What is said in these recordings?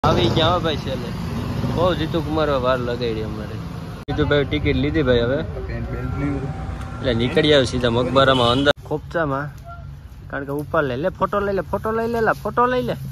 આવી ગયા ભાઈ છેલ્લે બહુ જીતુ કુમાર વાર લગાડી અમારે જીતુભાઈ ટિકિટ લીધી ભાઈ હવે એટલે નીકળી આવ્યો સીધા મકબરામાં અંદર ખોપચામાં કારણ કે ઉપર લે ફોટો લઈ લે ફોટો લઈ લે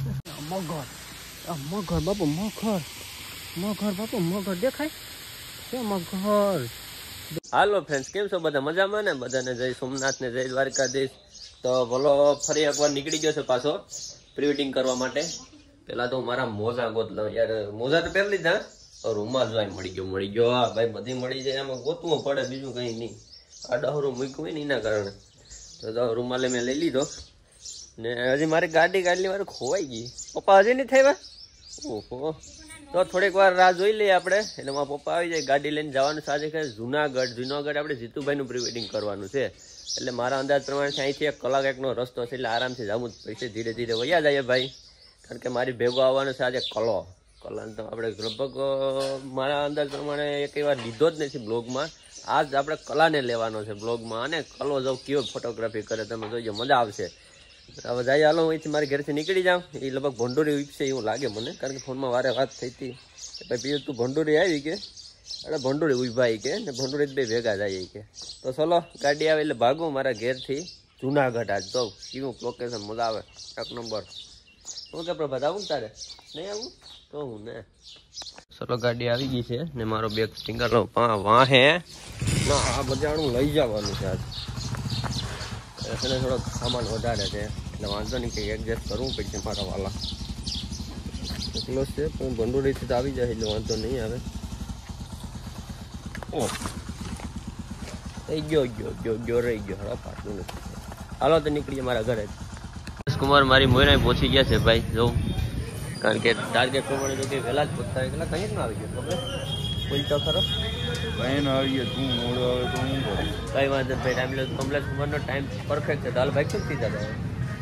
મગર બાપુ મગર બાપુ મગર દેખાય કે મગર. હાલો ફ્રેન્ડ્સ, કેમ છો બધા? મજામાં ને? બધાને જય સોમનાથ ને જય દ્વારકાધીશ. તો બોલો ફરી એકવાર નીકળી ગયો છે પાછો પ્રી વેડિંગ કરવા માટે. પેલા તો મારા મોજા ગોત લઉં યાર, મોજા તો પહેરી લીધા, રૂમાલ જોઈ મળી ગયો. હા ભાઈ, બધી મળી જાય, એમાં ગોતવું પડે, બીજું કઈ નહીં. આ ડહરું મૂક્યું હોય ને એના કારણે તો રૂમાલે મેં લઈ લીધો ને હજી મારી ગાડી વાર ખોવાઈ ગઈ. પપ્પા હજી નહીં થયા? ઓહો, તો થોડીક વાર રાહ જોઈ લઈએ આપણે. એટલે મારા પપ્પા આવી જાય, ગાડી લઈને જવાનું છે આજે કે જુનાગઢ આપણે જીતુભાઈનું પ્રી વેડિંગ કરવાનું છે. એટલે મારા અંદાજ પ્રમાણે અહીંથી 1 કલાક એકનો રસ્તો છે, એટલે આરામથી જવું જ પડશે. ધીરે ધીરે વયા જાય ભાઈ, કારણ કે મારી ભેગો આવવાનો છે આજે કલો તો આપણે લગભગ મારા અંદાજ પ્રમાણે એક વાર લીધો જ નથી બ્લોગમાં. આજ આપણે કલાને લેવાનો છે બ્લોગમાં, અને કલો જો કેવો ફોટોગ્રાફી કરે તમે જોઈજો, મજા આવશે. હવે જાય, હાલો હું અહીંથી મારી ઘરેથી નીકળી જાઉં. એ લગભગ ભંડોરી વીકશે એવું લાગે મને, કારણ કે ફોનમાં વારે વાત થઈ હતી. ભાઈ બીજું તું ભંડોરી આવી કે? અરે ભંડોરી ઉભા કે ને ભંડોરી જ બે ભેગા જાય કે. તો ચલો ગાડી આવે એટલે ભાગું મારા ઘેરથી જુનાગઢ. આજ તો કેવું લોકેશન, મજા આવે 1 નંબર. શું કે પ્રભાત, આવું તારે? નહીં આવું તો હું ને. ચલો ગાડી આવી ગઈ છે ને મારો બેગ ટીંગાલો વાહે ના, આ બજાણું લઈ જવાનું છે આજ. એને થોડોક સામાન વધારે છે એટલે વાંધો નહીં, કંઈ એડજસ્ટ કરવું પડશે મારા વાલા. એટલો છે પણ ભંડોળીથી તો આવી જાય એટલે વાંધો નહીં આવે. ઓહ, થઈ ગયો રહી ગયો, હવે પાછું નથી. હાલો તો નીકળીએ મારા ઘરે. કુમાર મારી મોયના પહોંચી ગયા છે ભાઈ, જોઉં, કારણ કે ટાર્ગેટ પ્રમાણે જો કે વહેલા જ પહોંચતા હોય. કંઈ જ ના આવી ગયો ખબર કોઈ તો ખરો ભાઈ નો આવી ગયો. તું મોડો આવે તો હું કરું? કઈ વાંધો ભાઈ, ટાઈમ લે. કમલેશ કુમારનો ટાઈમ પરફેક્ટ છે. હાલ ભાઈ, કેમ સીધા થાય?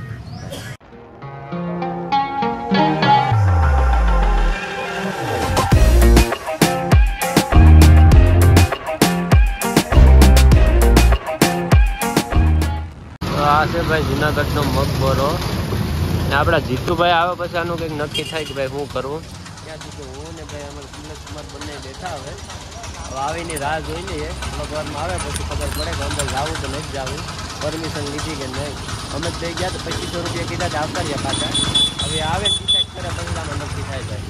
આ છે ભાઈ જુનાગઢનો મકબરો ને આપણા જીતુભાઈ આવે પછી આનું કંઈક નક્કી થાય કે ભાઈ શું કરવું. ત્યાં સુધી હું ને ભાઈ અમારે કમલેશ કુમાર બંને બેઠા હવે આવીને રાહ જોઈ લઈએ. ભગવાનમાં આવે પછી ખબર પડે કે અંદર જવું તો નથી જવું, પરમિશન લીધી કે નહીં. અમે જ થઈ ગયા તો 2500 રૂપિયા કીધા તો આવતા રહ્યા પાછા. હવે આવે ને ડિસાઈડ કરે પછી આમાં નક્કી થાય ભાઈ.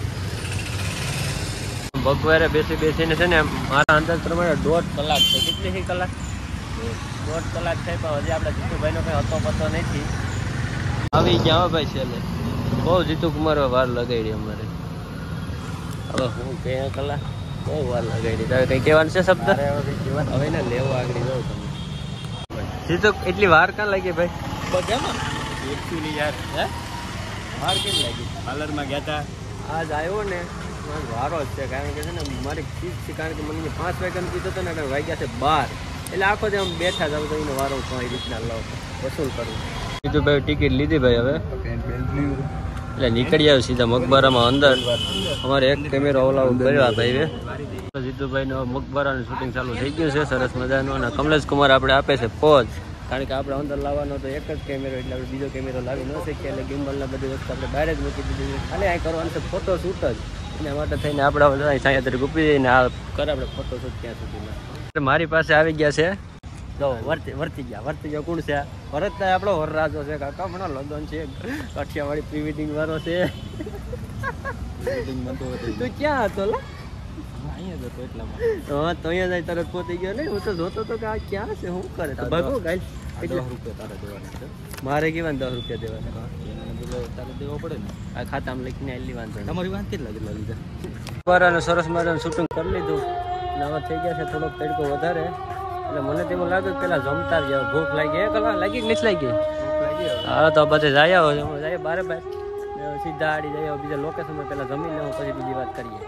ભગવારે બેસીને છે ને મારા અંદાજ પ્રમાણે 1.5 કલાક છે. કેટલી કલાક? 1.5 કલાક થાય, પણ હજી આપણા જીતુભાઈનો કંઈ હતો પતો નથી. આવી ગયા ભાઈ છેલ્લે બહુ જીતુ કુમાર વાર લગાડી અમારે. હવે હું કયા કલાક બહુ વાર લગાડી. તારે કંઈ કહેવાનું છે શબ્દ? હવે ને લેવો આગળ જાઉં તમે. જીતુ એટલી વાર ક્યાં લાગી ભાઈ? બધામાં એકચ્યુઅલી યાર વાર કેમ લાગી? પાર્લરમાં ગયા હતા, આજ આવ્યો ને વારો જ છે. કારણ કે છે ને મારી ચીજ છે, કારણ કે મને 5 વાગ્યાનું કીધું હતું ને વાગ્યા છે 12. એટલે આખો જે આમ બેઠા જાવ તો એનો વારો કઈ રીતના લો વસૂલ કરવું. જીતુભાઈ ટિકિટ લીધી ભાઈ હવે એટલે નીકળી આવ્યો સીધા મકબરામાં અંદર. અમારે એક કેમેરો ઓલા કર્યો ભાઈ. જીતુભાઈનો મકબરાનું શૂટિંગ ચાલુ થઈ ગયું છે સરસ મજાનું. અને કમલેશ કુમાર આપણે આપે છે પોઝ, કારણ કે આપણે અંદર લાવવાનો તો એક જ કેમેરો, એટલે આપણે બીજો કેમેરો લાવી ન શકીએ. એટલે ગિમ્બલના બધી વસ્તુ આપણે બહાર જ મૂકી દીધી. ખાલી અહીં કરવાનું છે ફોટો શૂટ જ. એના માટે થઈને આપણે સાંયા તરીકે ઉપી જઈને આ કરે આપણે ફોટો શૂટ ત્યાં સુધીમાં. મારી પાસે આવી ગયા છે જો વર્તી ગયા કોણ છે? ભરતભાઈ આપણો વરરાજો છે કાકા, હમણાં લગ્ન છે, કાઠિયાવાડી પ્રી વેડિંગ વાળો છે. તું ક્યાં હતો? અહીંયા હતો એટલામાં. હા તો અહીંયા જાય તરત પહોંચી ગયો ને. હું તો જોતો હતો કે આ ક્યાં છે, શું કરે? તો ભાગો ગાય. 10 રૂપિયા તારે દેવાના છે. મારે કેવા 10 રૂપિયા દેવાના? તારે દેવો પડે ને. આ ખાતામાં લખીને આટલી વાંધો. તમારી વાત કેટલા લીધા? બરાબર, સરસ મજાનું શૂટિંગ કરી લીધું. હવે થઈ ગયા છે થોડોક તડકો વધારે, એટલે મને તો એવું લાગે પેલા જમતા જ ભૂખ લાગી. 1 કલાક લાગી કે નથી લાગી? હા તો પછી જાય બારે સીધા આડી જાય બીજા લોકેશનમાં. પેલા જમી લેવું પછી બીજી વાત કરીએ.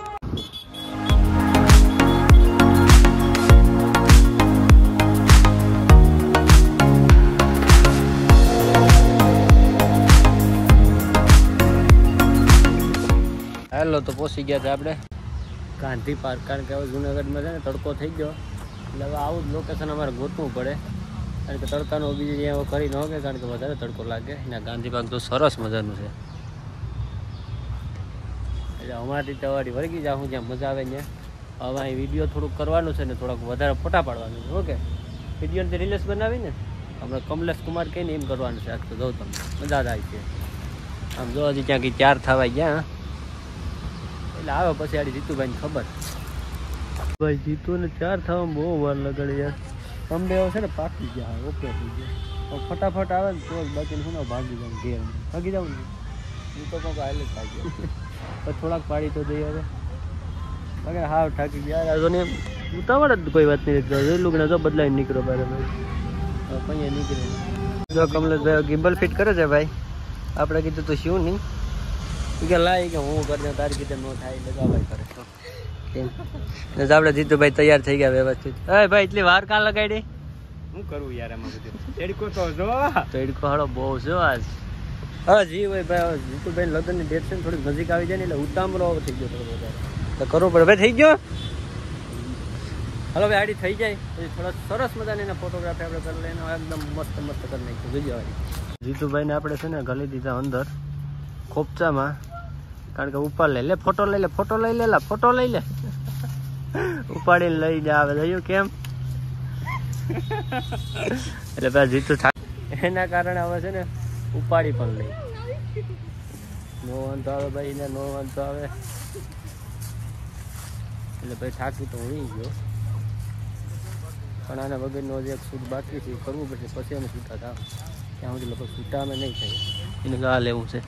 હેલો, તો પહોંચી ગયા હતા આપણે ગાંધી પાર્ક. કારણ કે હવે જુનાગઢમાં છે ને તડકો થઈ ગયો, એટલે હવે આવું જ લોકેશન અમારે ગોતવું પડે. કારણ કે તડકાનો બીજી જ્યાં કરી ન શકે, કારણ કે વધારે તડકો લાગે. અને ગાંધી પાર્ક તો સરસ મજાનું છે. એટલે અમારી તવાડી વળગી જાઉં જ્યાં મજા આવે ત્યાં. હવે અહીં વિડીયો થોડુંક કરવાનું છે ને થોડાક વધારે ફોટા પાડવાનું છે. ઓકે, વિડીયોની રીલ્સ બનાવીને આપણે કમલેશ કુમાર કહીને એમ કરવાનું છે. આજ તો જોઉં તમને મજા જ આવી છે. આમ જો હજી ક્યાંક 4 થવા ગયા એટલે આવે પછી આડી જીતુભાઈને ખબર. ભાઈ જીતુને 4 થવામાં બહુ વાર લગાડે યાર. અંબે છે ને પાકી ગયા ઓકે થઈ ગયા ફટાફટ આવે ને તો બાકી શું ભાગી જાવ ઘેર ભાગી જાવ ને હું તો કંઈક હાલ જ ભાગી પણ થોડાક પાડી તો દઈએ હવે અગર હાવ ઠાકી ગયા ને ઉતાવળ જ કોઈ વાત નહીં જોયેલું કે જો બદલાઈને નીકળો બરાબર કઈ નીકળે જો કમલેશભાઈ ગિમ્બલ ફિટ કરે છે ભાઈ. આપણે કીધું તો શું નહીં કે લાય કે હું કરી તારી કીધે ન થાય એટલે ભાઈ કરે આપણે જીતુભાઈ તૈયાર થઈ ગયા વ્યવસ્થિત. અરે ભાઈ એટલી વાર કાં લગાડી હું કરું યાર એમાં બધું તડકો તો જો તડકો હાડો બહુ છે આજ. હા જી ભાઈ ભાઈ જીતુભાઈ લગ્નની ડેટ છે ને થોડીક નજીક આવી જાય ને એટલે ઉતામળો થઈ ગયો થોડો વધારે તો કરવું પડે. ભાઈ થઈ ગયો હાલો ભાઈ આડી થઈ જાય પછી થોડા સરસ મજાની એના ફોટોગ્રાફી આપણે કરી લઈને એકદમ મસ્ત મસ્ત કરી નાખ્યું જોઈ જવાની. જીતુભાઈને આપણે છે ને ગલી દીધા અંદર ખોપચામાં કારણ કે ઉપર લે ફોટો લઈ લે ફોટો લઈ લે ફોટો લઈ લે ઉપાડીને લઈ જાય આવે જોયું કેમ એટલે ભાઈ જીતુ એના કારણે હવે છે ને ઉપાડી પણ લઈ નો વાંધો આવે ભાઈ ને નો વાંધો આવે એટલે ભાઈ થાકી તો હું ગયો પણ આના વગરનો જે એક શૂટ બાકી છે એ કરવું પડશે પછી અમે છૂટા થાવ ત્યાં સુધી લગભગ છૂટા અમે નહીં થાય એને ગા લેવું છે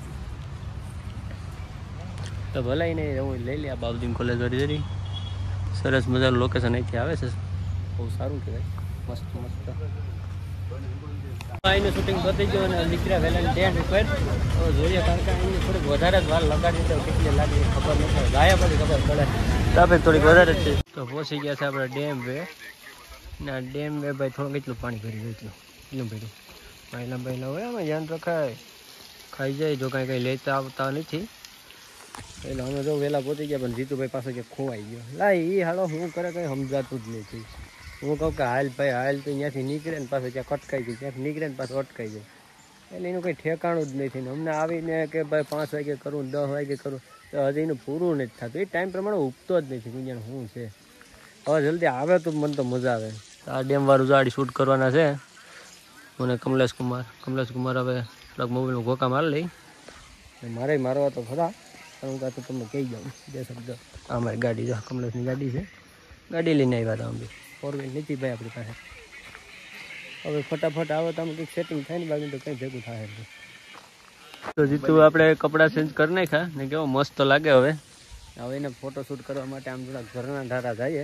તો ભલાઈ નહીં હું લઈ લે. આ બાબુદીન કોલેજ વાળી જરી સરસ મજાનું લોકેશન અહીંથી આવે છે બહુ સારું કહેવાય મસ્ત મસ્ત. અહીંનું શૂટિંગ પતી ગયું અને નીકળ્યા વહેલા ટેન્ટ ઉપર હવે જોઈએ કારણ કે અહીં થોડીક વધારે જ વાર લગાડી તો કેટલી લાગી ખબર ન પડે ગાયા પછી ખબર પડે ટ્રાફિક થોડીક વધારે જ છે. તો પહોંચી ગયા છે આપણે ડેમ વે ના ડેમ વે ભાઈ થોડું કેટલું પાણી ભર્યું એટલું ભર્યું પહેલાં હોય આમાં ધ્યાન રખાય ખાઈ જાય જો કાંઈ કંઈ લેતા આવતા નથી એટલે અમે જો વહેલા પહોંચી ગયા પણ જીતુભાઈ પાસે કે ખોવાઈ ગયો લા એ હાલો હું કરે કંઈ સમજાતું જ નથી. હું કહું કે હાલ ભાઈ હાલ તો અહીંયાથી નીકળે ને પાછું ક્યાંક અટકાઈ જાય ક્યાંક નીકળે ને પાછું અટકાઈ જાય એટલે એનું કંઈ ઠેકાણું જ નથી ને અમને આવીને કે ભાઈ 5 વાગે કરું 10 વાગે કરું તો હજી એનું પૂરું નથી થતું એ ટાઈમ પ્રમાણે ઉગતો જ નથી ગુંજાણ શું છે. હવે જલ્દી આવે તો મને તો મજા આવે. આ ડેમવાળું જાડી શૂટ કરવાના છે મને કમલેશ કુમાર હવે થોડાક મોબાઈલનું ગોકા મારી લઈ મારે મારવા તો ખરા હું કાં તો તમને કહી જાઉં 2 શબ્દ. આ મારી ગાડી જો કમલેશની ગાડી છે ગાડી લઈને આવ્યા હતા અમે 4 વ્હીલ નથી ભાઈ આપણી પાસે. હવે ફટાફટ આવે તો આમ કંઈક સેટિંગ થાય ને બાકી તો કંઈ ભેગું થાય એટલે તો જીતું આપણે કપડાં ચેન્જ કરી નાખ્યા ને કેવો મસ્ત લાગે. હવે એને ફોટોશૂટ કરવા માટે આમ થોડાક ઝરણા ધારા જાય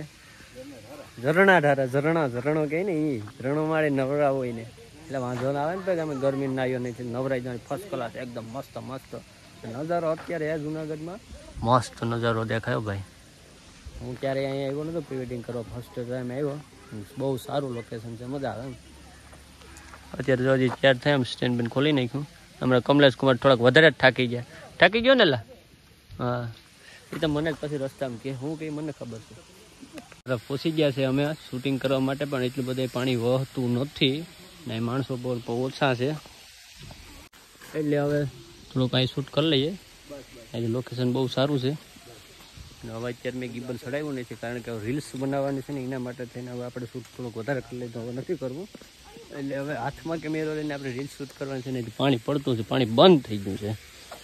ઝરણો કહે ને એ ઝરણો મારે નવરા હોય ને એટલે વાંધો ના આવે ને પછી અમે ગરમી નાયો નહીં નવરાઈ જવાની ફર્સ્ટ ક્લાસ એકદમ મસ્ત નજારો અત્યારે જુનાગઢમાં મસ્ત નજારો દેખાયો ભાઈ. હું ક્યારે અહીંયા આવ્યો નતો પ્રી વેડિંગ કરવા ફર્સ્ટ ટાઈમ આવ્યો બહુ સારું લોકેશન છે મજા આવે એમ. અત્યારે જો હજી 4 થાય એમ સ્ટેન્ડ બેન ખોલી નાખ્યું. હમણાં કમલેશ કુમાર થોડાક વધારે જ થાકી ગયો ને લા હા એ તો મને જ પછી રસ્તામાં કે હું કંઈ મને ખબર છે. પહોંચી ગયા છે અમે શૂટિંગ કરવા માટે પણ એટલું બધું પાણી વહતું નથી ને માણસો બહુ ઓછા છે એટલે હવે થોડુંક અહીં શૂટ કરી લઈએ. આજે લોકેશન બહુ સારું છે અને હવે અત્યારે મેં ગિમ્બલ ચડાવ્યું નથી કારણ કે રીલ્સ બનાવવાની છે ને એના માટે થઈને હવે આપણે શૂટ થોડુંક વધારે કરી લઈએ તો હવે નથી કરવું એટલે હવે હાથમાં કેમેરો લઈને આપણે રીલ્સ શૂટ કરવાની છે ને પાણી પડતું છે પાણી બંધ થઈ ગયું છે.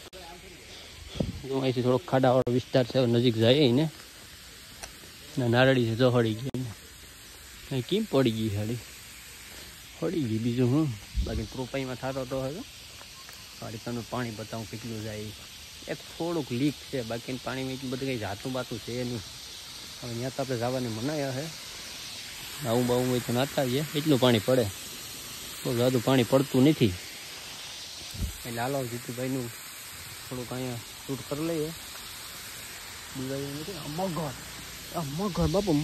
જો અહીંથી થોડોક ખાડાવાળો વિસ્તાર છે નજીક જાય એને નારળી છે જો હળી ગઈ ને કેમ પડી ગઈ હળી ગઈ બીજું હું બાકી પ્રોપાઈમાં થતો તો હવે મારી તમને પાણી બતાવું કેટલું જાય એક થોડુંક લીક છે બાકી પાણીમાં એટલું બધું કંઈ જાતું બાતું છે નહીં. હવે ત્યાં તો આપણે જવાની મનાયા છે આવું બાવું હોય તો નાતા આવીએ એટલું પાણી પડે બહુ જાદુ પાણી પડતું નથી એટલે હાલો જીતુભાઈનું થોડુંક અહીંયા શૂટ કરી લઈએ. દિવાળી નથી મગર બાપુ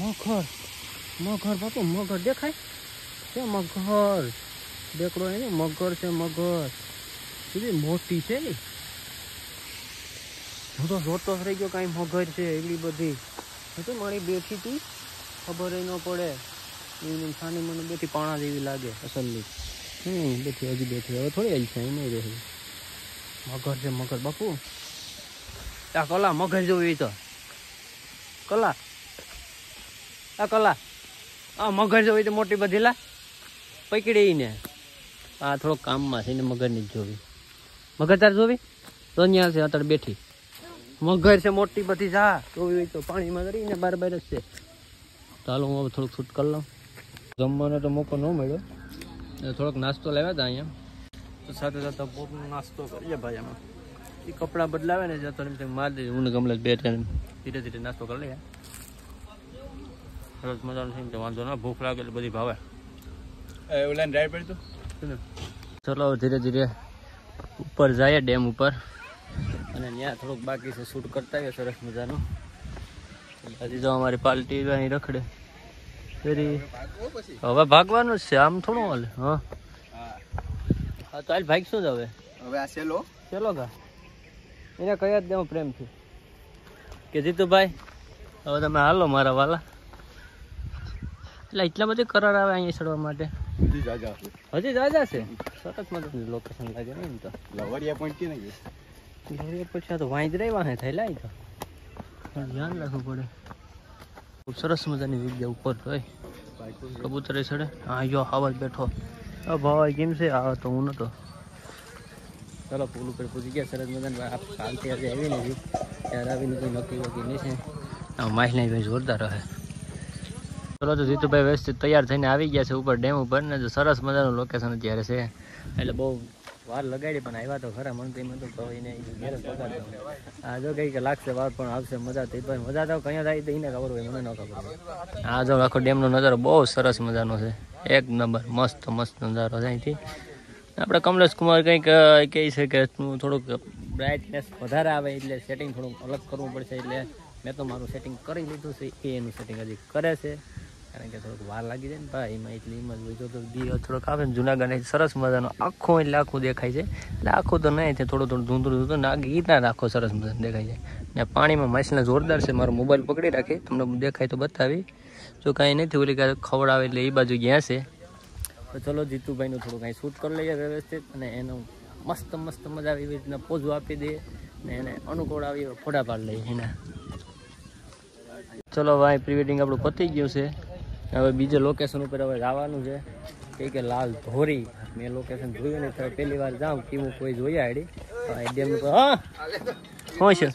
મગર દેખાય છે મગર દેખડો એને મગર છે મગર કેવી મોટી છે ને હું તો જોતો રહી ગયો કાંઈ મગર છે એવી બધી તો મારી બેઠી હતી ખબર ન પડે એની સાની મને બેઠી પાણા જેવી લાગે અસલની બેઠી હજી બેઠી હવે થોડી હજી છે નહીં રહી મગર છે મગર બાપુ આ કલા મગર જોવી તો કલા આ કલા આ મગર જોવી તો મોટી બધી લા પકડી ને આ થોડોક કામમાં છે ને મગર ની જ જોવી મગર તાર જોવી તો અહીંયા છે અત્યારે બેઠી મગર છે મોટી બધી જા જોવી હોય તો પાણીમાં કરીને બાર બાર જ છે ચાલો હું હવે થોડુંક શૂટ કરી લઉં જમવાનો તો મોકો ન મળ્યો થોડોક નાસ્તો લાવ્યા હતા અહીંયા તો સાથે સાથે પોપનો નાસ્તો કરીએ ભાઈ આમાં એ કપડાં બદલાવે ને જતો એમ મારી દે હું ગમલે બે ધીરે ધીરે નાસ્તો કરી લઈએ સરસ મજાનું છે તો વાંધો ના ભૂખ લાગે એટલે બધી ભાવે ઓલાને ડ્રાઈવ પડતું ચલો ધીરે ધીરે ઉપર જઈએ ડેમ ઉપર અને ત્યાં થોડુંક બાકી છે શૂટ કરતા હોય સરસ મજાનું હજી જો અમારી પાર્ટી અહીં રખડે ફેરી હવે ભાગવાનું જ છે આમ થોડું હાલે હા હા તો હાલ ભાગ શું જ હવે હવે આ સેલો ચલો ગા એને કહી જ દેવું પ્રેમથી કે જીતુભાઈ હવે તમે હાલો મારા વાલા એટલે એટલા બધી કરાર આવે અહીંયા ચડવા માટે હજી જાજા છે સરસ મજાનું લોકેશન લાગે ને એમ તો લવરિયા પોઈન્ટ કે નહીં પછી આ તો વાંજ રહેવા હે થયેલા તો ધ્યાન રાખવું પડે ખૂબ સરસ મજાની જગ્યા ઉપર હોય કબૂતરે ચડે હા જો આવાજ બેઠો ભાઈ કેમ છે આ તો હું નતો ચાલો પુલ ઉપર પૂછી ગયા સરસ મજાનું કાલથી આજે આવી નથી ત્યારે આવીને કોઈ નક્કી વકી નહીં છે માહિલાઈ ભાઈ જોરદાર રહે ચલો તો જીતુભાઈ વ્યવસ્થિત તૈયાર થઈને આવી ગયા છે ઉપર ડેમ ઉપર ને સરસ મજાનું લોકેશન અત્યારે છે એટલે બહુ વાર લગાડી પણ આવ્યા તો ખરા મને તો એમ હતું એને આ જો કંઈક લાગશે વાર પણ આવશે મજા તો પણ મજા તો કયા થાય તો એને ખબર હોય મને ન ખબર હોય આ જો આખો ડેમનો નજારો બહુ સરસ મજાનો છે એક નંબર મસ્ત મસ્ત નજારો છે અહીંથી આપણે કમલેશ કુમાર કંઈક કહે છે કે થોડુંક બ્રાઇટનેસ વધારે આવે એટલે સેટિંગ થોડુંક અલગ કરવું પડશે એટલે મેં તો મારું સેટિંગ કરી લીધું છે એ એનું સેટિંગ હજી કરે છે કારણ કે થોડુંક વાર લાગી જાય ને ભાઈ એમાં એટલી એમ જ હોય તો દી થોડોક આવે ને જુનાગઢ સરસ મજાનો આખું એટલે આખું દેખાય છે એટલે આખું તો નહીં થોડું થોડું ધૂંધળું ધૂંધળું ના ગીરના આખો સરસ મજાનો દેખાય છે ને પાણીમાં માછલા જોરદાર છે મારો મોબાઈલ પકડી રાખી તમને દેખાય તો બતાવી જો કાંઈ નથી ઓલી કાંઈ ખવડાવે એટલે એ બાજુ ગયા છે તો ચલો જીતુભાઈનું થોડું કાંઈ શૂટ કરી લઈએ વ્યવસ્થિત અને એનું મસ્ત મસ્ત મજા આવી એવી રીતના પોઝો આપી દઈએ ને એને અનુકૂળ આવી ફોટા પાડી લઈએ એના ચલો ભાઈ પ્રી વેડિંગ આપણું પતી ગયું છે હવે બીજે લોકેશન ઉપર હવે જવાનું છે કે લાલ ધોરી મેં લોકેશન જોયું ને ત્યારે પહેલી વાર જાઉં કે હું કોઈ જોયા આડી ડેમ ઉપર હા શું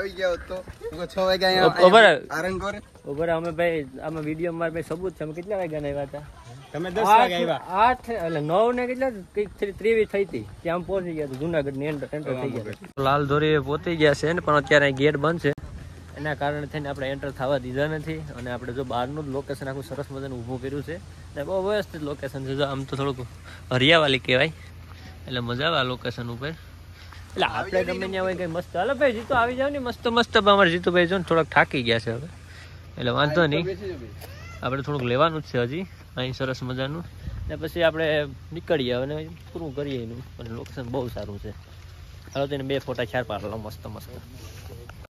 છે અમે ભાઈ આમાં વિડીયો મારે ભાઈ સબૂત છે અમે કેટલા વાગ્યા આવ્યા હતા તમે 10 વાગે આવ્યા 8 એટલે 9 ને કેટલા કંઈક 23 થઈ હતી ત્યાં પહોંચી ગયા જુનાગઢ ની એન્ટર થઈ ગયા લાલ ધોરી પહોંચી ગયા છે ને પણ અત્યારે ગેટ બંધ છે એના કારણે થઈને આપણે એન્ટર થવા દીધા નથી અને આપણે જો બહારનું જ લોકેશન આખું સરસ મજાનું ઊભું કર્યું છે ને બહુ વ્યવસ્થિત લોકેશન છે જો આમ તો થોડુંક હરિયાવાલી કહેવાય એટલે મજા આવે આ લોકેશન ઉપર એટલે આપણે ગમે ત્યાં હોય કંઈ મસ્ત હાલો ભાઈ જીતો આવી જાવ ને મસ્ત મસ્ત અમારે જીતુભાઈ જો ને થોડાક થાકી ગયા છે હવે એટલે વાંધો નહીં આપણે થોડુંક લેવાનું જ છે હજી અહીં સરસ મજાનું ને પછી આપણે નીકળીએ અને પૂરું કરીએ એનું અને લોકેશન બહુ સારું છે હાલો તેને 2 ફોટા 4 પાડ લો મસ્ત મસ્ત